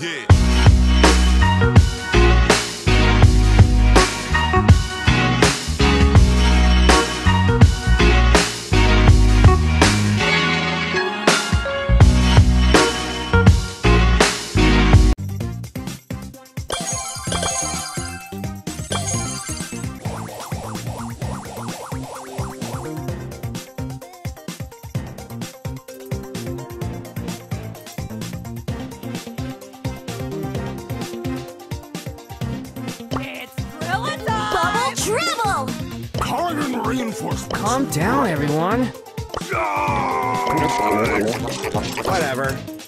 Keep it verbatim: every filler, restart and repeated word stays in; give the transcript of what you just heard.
Yeah. Carbon reinforcement. Calm down, everyone. Ah! Whatever.